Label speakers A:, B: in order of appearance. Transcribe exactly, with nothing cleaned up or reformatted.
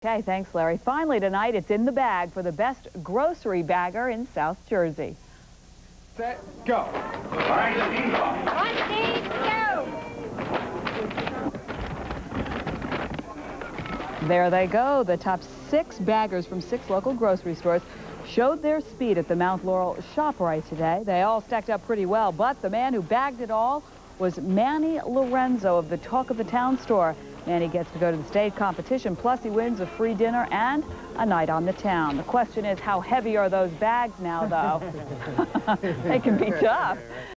A: Okay, thanks, Larry. Finally tonight, it's in the bag for the best grocery bagger in South Jersey.
B: Set, go. All right, Steve, go.
C: One, Steve, go.
A: There they go. The top six baggers from six local grocery stores showed their speed at the Mount Laurel ShopRite today. They all stacked up pretty well, but the man who bagged it all was Manny Lorenzo of the Talk of the Town store. Manny gets to go to the state competition, plus he wins a free dinner and a night on the town. The question is, how heavy are those bags now, though? They can be tough.